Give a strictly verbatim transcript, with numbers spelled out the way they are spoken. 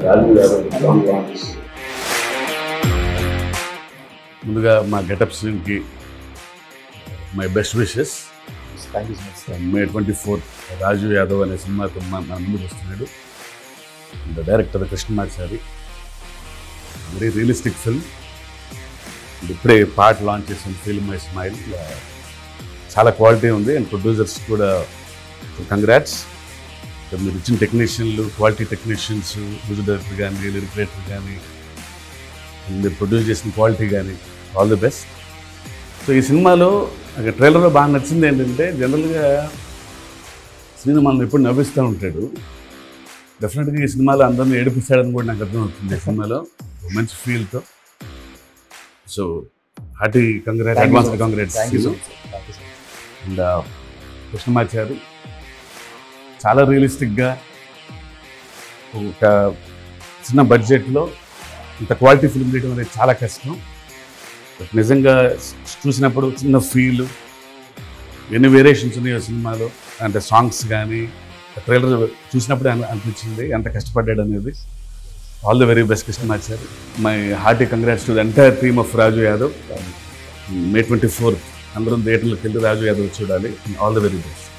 Raju Yadav. ముందుగా మా getup సీన్కి my best wishes. Thank you so much sir. May twenty fourth Raju Yadav అనే సినిమాతో మన ముందుకు వస్తున్నాడు. Director Krishnamachari. Very realistic film. ఇప్పుడే పాట లాంచ్ చేసిన ఫిల్మ్ మై స్మైల్ చాలా క్వాలిటీ ఉంది. అండ్ ప్రొడ్యూసర్స్ కూడా కంగ్రాట్స్. మీరు ఇచ్చిన టెక్నీషియన్లు, క్వాలిటీ టెక్నీషియన్స్, మ్యూజిక్ డైరెక్టర్ కానీ, లిరిక్ రైటర్ కానీ, మీరు ప్రొడ్యూస్ చేసిన క్వాలిటీ కానీ, ఆల్ ది బెస్ట్. సో ఈ సినిమాలో ట్రైలర్లో బాగా నచ్చింది ఏంటంటే, జనరల్గా శ్రీను మనం ఎప్పుడు నవ్విస్తూ ఉంటాడు. డెఫినెట్గా ఈ సినిమాలో అందరినీ ఏడిపిస్తాడని కూడా నాకు అర్థమవుతుంది. ఈ సినిమాలో మంచి ఫీల్తో. So hearty congrats, advance congrats. And Krishnamachari చాలా రియలిస్టిక్గా ఒక చిన్న బడ్జెట్లో ఇంత క్వాలిటీ ఫిల్మ్ తీయడం అనేది చాలా కష్టం. నిజంగా చూసినప్పుడు చిన్న ఫీల్, ఎన్ని వేరియేషన్స్ ఉన్నాయో సినిమాలో, అంటే సాంగ్స్ కానీ ట్రైలర్ చూసినప్పుడే అనిపించింది ఎంత కష్టపడ్డాడు అనేది. All the very best Krishnamachari. My hearty congrats to the entire team of Raju Yadav. May twenty fourth అందరం థియేటర్లోకి వెళ్ళి రాజు యాదవ్ చూడాలి. All the very best.